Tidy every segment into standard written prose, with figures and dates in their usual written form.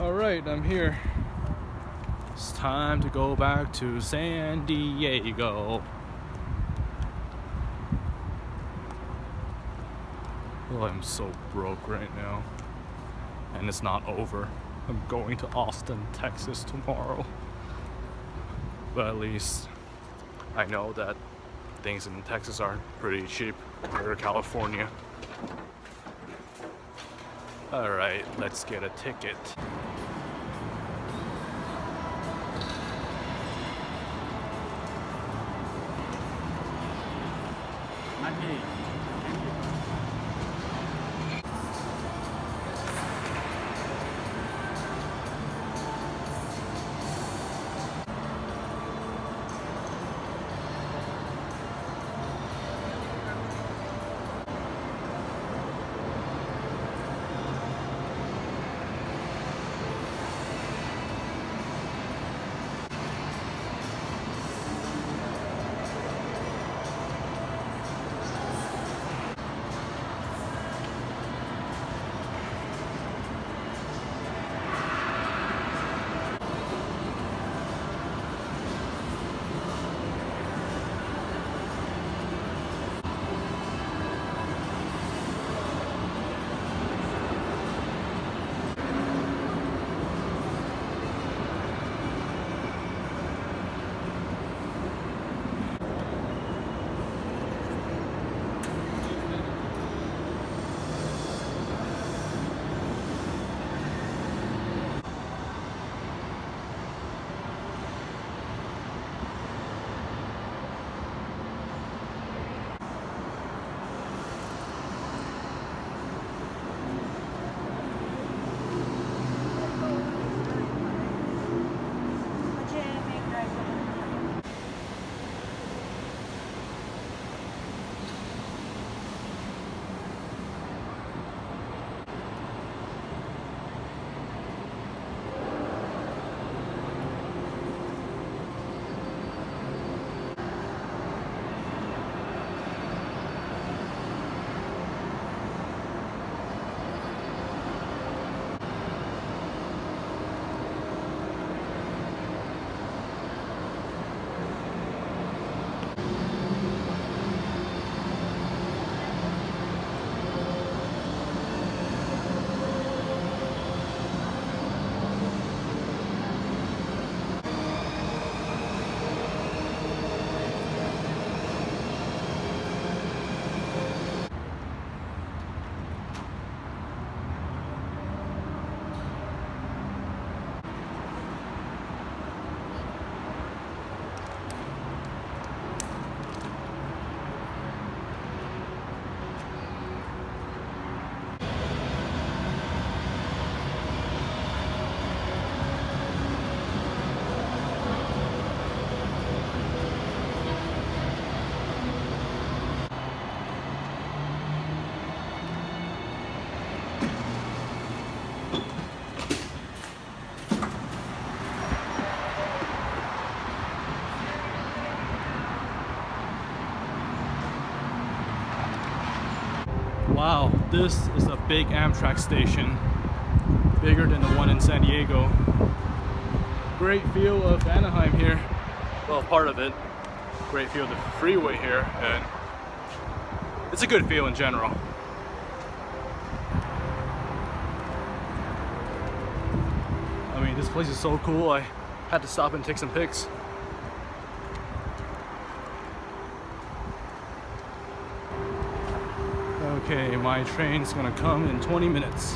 Alright, I'm here. It's time to go back to San Diego. Oh, I'm so broke right now. And it's not over. I'm going to Austin, Texas tomorrow. But at least I know that things in Texas are pretty cheap compared to California. Alright, let's get a ticket. Wow, this is a big Amtrak station, bigger than the one in San Diego. Great view of Anaheim here, well, part of it. Great view of the freeway here, and it's a good view in general. I mean, this place is so cool, I had to stop and take some pics. Okay, my train's gonna come in 20 minutes.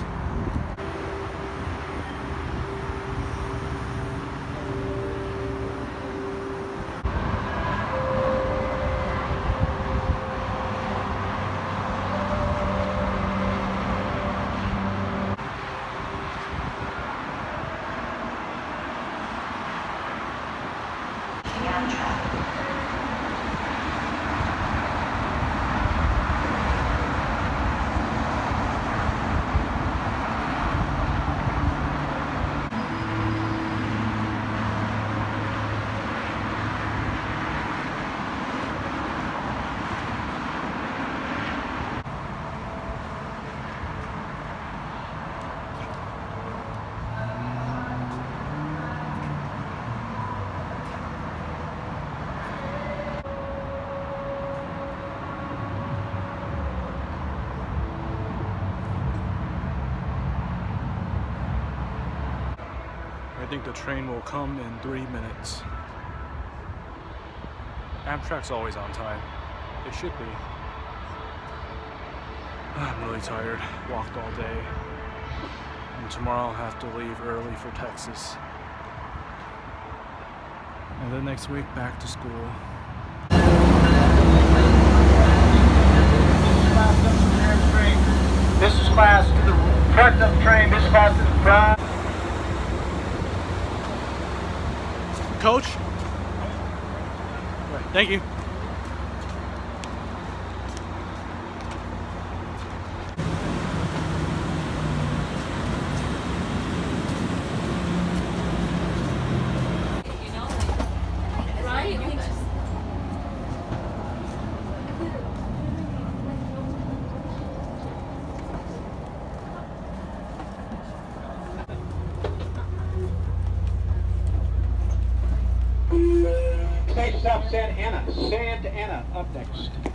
think the train will come in 3 minutes. Amtrak's always on time. It should be. I'm really tired. Walked all day. And tomorrow I'll have to leave early for Texas. And then next week, back to school. This is class to the front of the train, this class to the front. Coach? Right, thank you. Next stop, Santa Ana. Santa Ana up next.